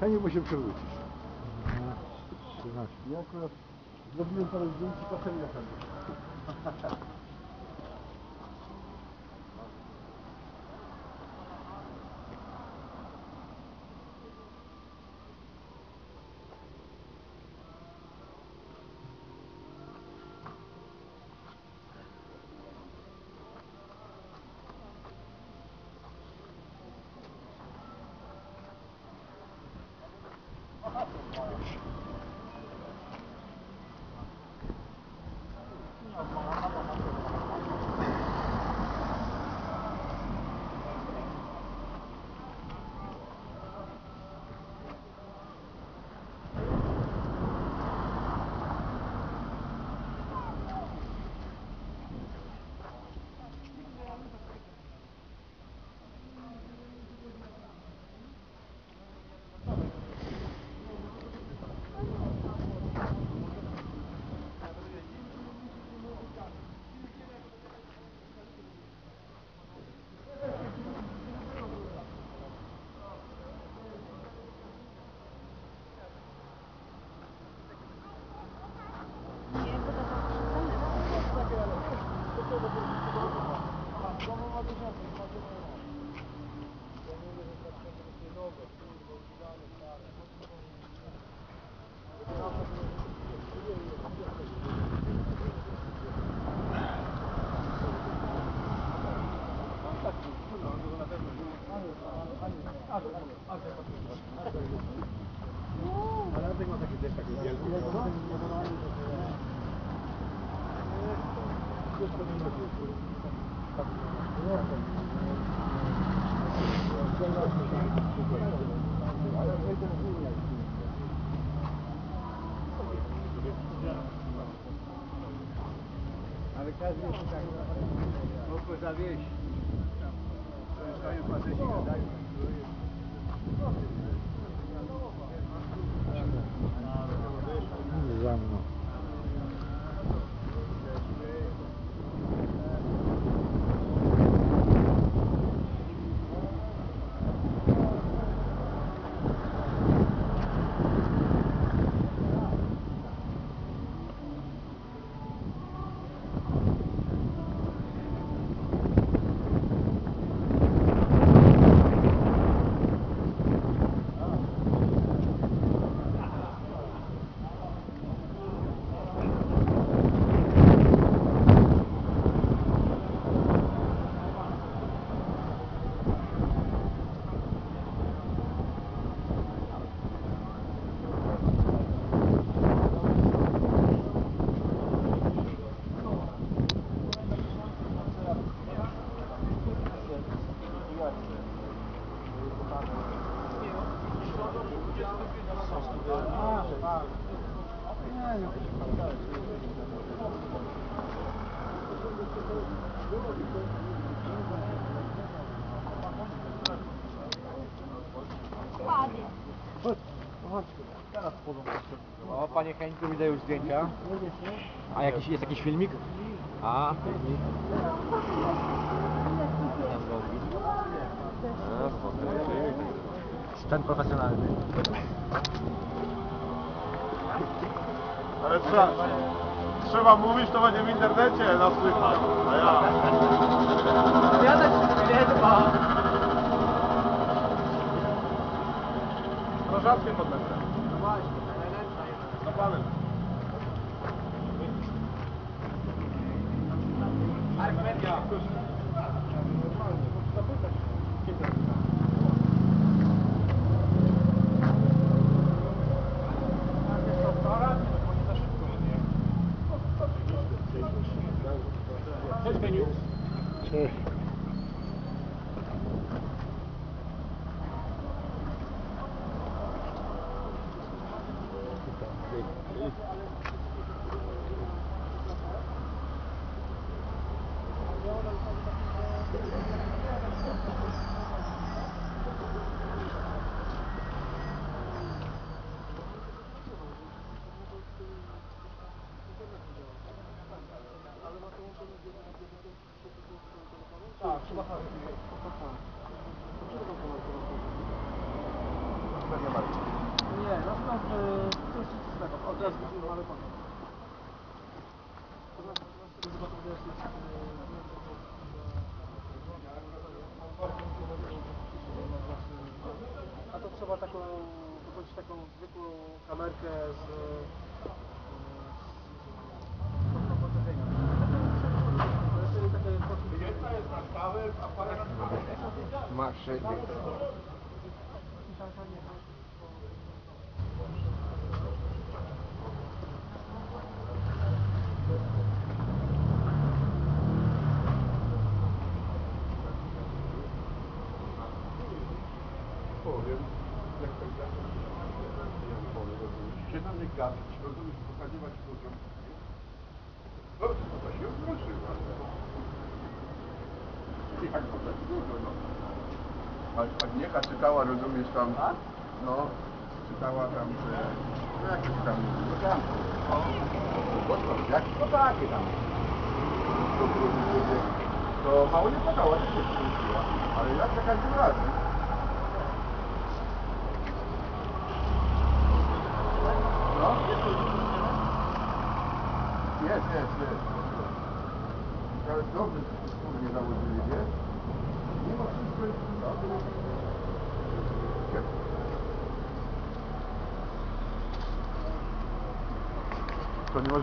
Heniu musi przywrócić. 13. Ja akurat zrobiłem parę zdjęć i potem na Heniu. Ale dlatego ma taki deszcz taki wielki. Ale każdy jest tak, mogło zawieść. Stoją faceci, gadają. Za mną. O, panie Henku, widzę już zdjęcia. A jest jakiś filmik? A, filmik. Sprzęt profesjonalny. Ale trzeba mówić, to będzie w internecie nas słychać. A ja. Ja też nie dba. Strażackiem podlecę. No właśnie, najlepsza jest. Za panem. Media. Cześć. Tak, trzeba tak. Nie ma. teraz widzimy, ale pan. A to trzeba taką, kupić taką zwykłą kamerkę z Masz 6. Powiem, jak tak zacząć, się na mnie gapić, rozumiesz, pokazywać ludziom. No, to się wzruszyła. Jak to tak dużo, no. A Agnieszka czytała, rozumiesz, tam, no, czytała tam, że, no jakieś tam, no tam, jak to takie tam. To mało nie płakała, też się wzruszyła, ale jak za każdym razem. No? Jest. Ale dobrze, że skóry nie założyli, wiesz? Mimo wszystko jest ciepło. To nie może